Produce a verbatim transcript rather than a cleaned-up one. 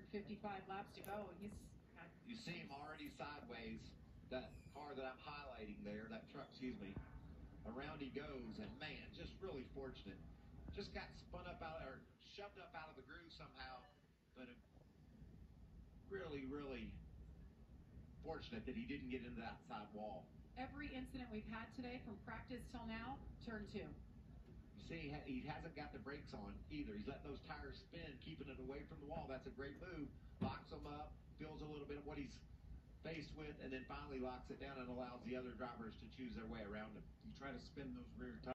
fifty-five laps to go. He's got, you see him already sideways. That car that I'm highlighting there, that truck, excuse me, around he goes, and man, just really fortunate. Just got spun up out, or shoved up out of the groove somehow, but really, really fortunate that he didn't get into that side wall. Every incident we've had today from practice till now, turn two. You see, he hasn't got the brakes on either. He's letting those tires spin, keeping it away from the wall. That's a great move. Locks them up, feels a little bit of what he's faced with, and then finally locks it down and allows the other drivers to choose their way around him. You try to spin those rear tires.